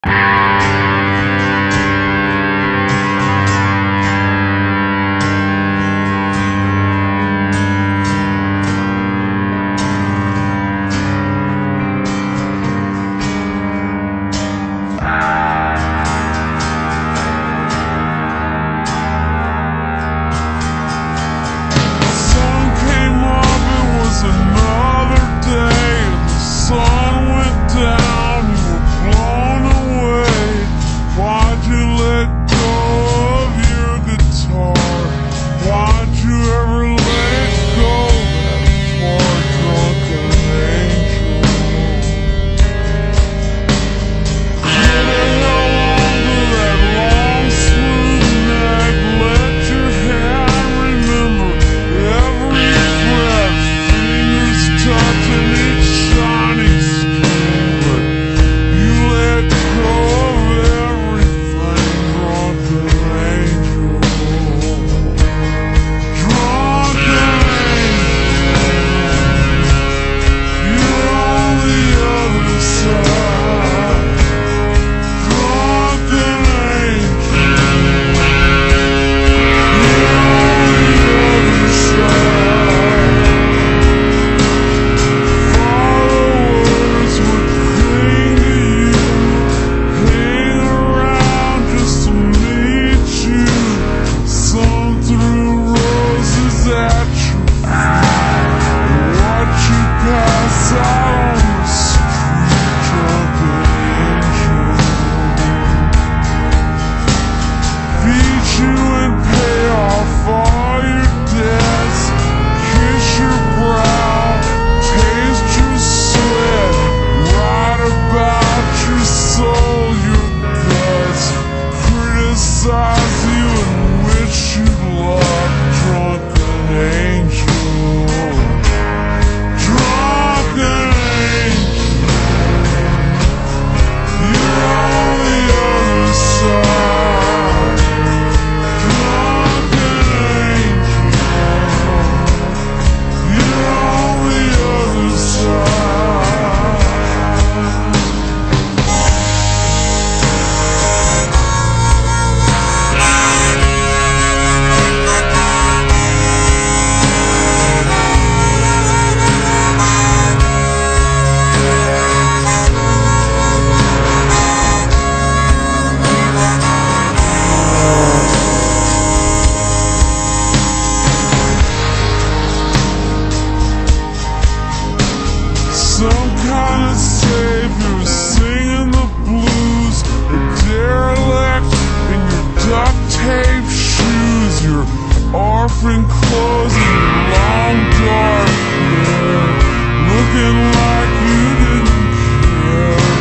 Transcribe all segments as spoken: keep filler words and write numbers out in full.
Some kind of savior singing the blues, a derelict in your duct tape shoes, your orphan clothes and your long dark hair, looking like you didn't care,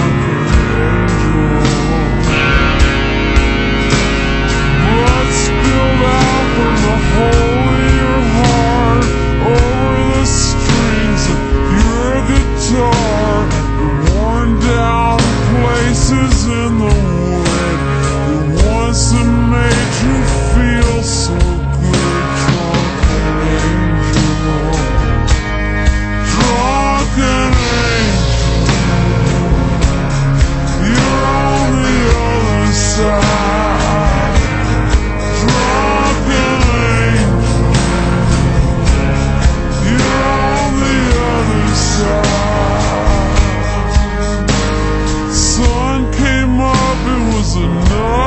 drunken angel. Blood spilled out from the hole in your heart over the strings of your guitar, the worn down places in the wood, the ones that made you feel so good, drunken angel, drunken angel, you're on the other side, drunken angel, you're on the other side. Sun came up, it was another